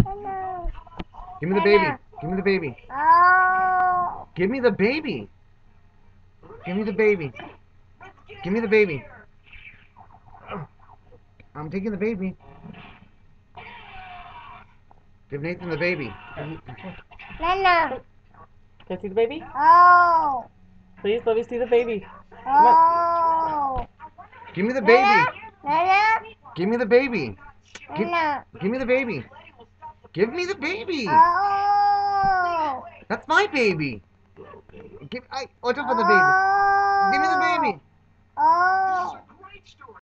Hello. Give me the baby. Give me the baby. Oh. Give me the baby. Give me the baby. Give me the baby. I'm taking the baby. Give Nathan the baby. Nana. Can I see the baby? Oh. Please let me see the baby. Come on. Oh. Give me the baby. Nana. Give me the baby. Nana. Give me the baby. Give me the baby. Oh. That's my baby. Watch out for the baby. Give me the Oh. baby. Oh.